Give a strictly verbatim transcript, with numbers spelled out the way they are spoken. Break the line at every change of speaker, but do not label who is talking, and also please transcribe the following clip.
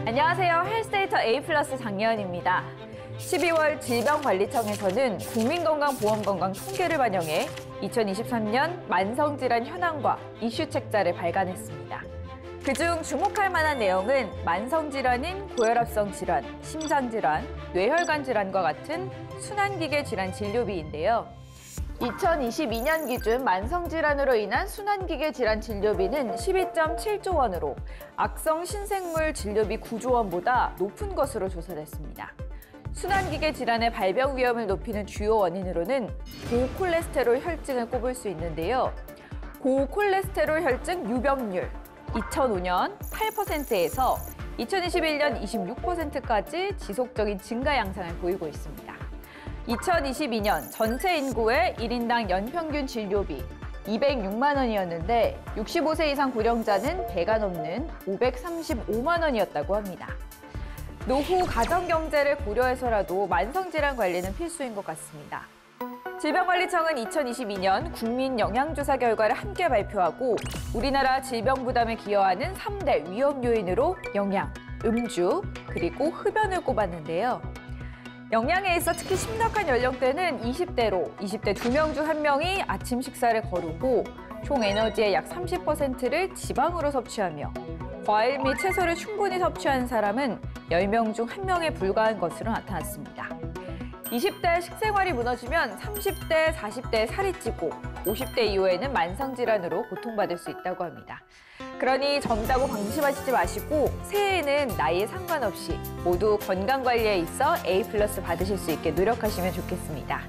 안녕하세요. 헬스데이터 A 플러스 장예은입니다. 십이월 질병관리청에서는 국민건강보험건강 통계를 반영해 이천이십삼 년 만성질환 현황과 이슈 책자를 발간했습니다. 그중 주목할 만한 내용은 만성질환인 고혈압성 질환, 심장질환, 뇌혈관 질환과 같은 순환기계 질환 진료비인데요. 이천이십이 년 기준 만성질환으로 인한 순환기계 질환 진료비는 십이 점 칠조 원으로 악성 신생물 진료비 구조 원보다 높은 것으로 조사됐습니다. 순환기계 질환의 발병 위험을 높이는 주요 원인으로는 고콜레스테롤 혈증을 꼽을 수 있는데요. 고콜레스테롤 혈증 유병률 이천오 년 팔 퍼센트에서 이천이십일 년 이십육 퍼센트까지 지속적인 증가 양상을 보이고 있습니다. 이천이십이 년 전체 인구의 일 인당 연평균 진료비 이백육만 원이었는데 육십오 세 이상 고령자는 배가 넘는 오백삼십오만 원이었다고 합니다. 노후 가정경제를 고려해서라도 만성질환 관리는 필수인 것 같습니다. 질병관리청은 이천이십이 년 국민영양조사 결과를 함께 발표하고 우리나라 질병부담에 기여하는 삼 대 위험 요인으로 영양, 음주, 그리고 흡연을 꼽았는데요. 영양에 있어 특히 심각한 연령대는 이십 대로 이십 대 두 명 중 한 명이 아침 식사를 거르고 총 에너지의 약 삼십 퍼센트를 지방으로 섭취하며 과일 및 채소를 충분히 섭취하는 사람은 열 명 중 한 명에 불과한 것으로 나타났습니다. 이십 대 식생활이 무너지면 삼십 대, 사십 대 살이 찌고 오십 대 이후에는 만성질환으로 고통받을 수 있다고 합니다. 그러니 젊다고 방심하시지 마시고 새해에는 나이에 상관없이 모두 건강관리에 있어 A 플러스 받으실 수 있게 노력하시면 좋겠습니다.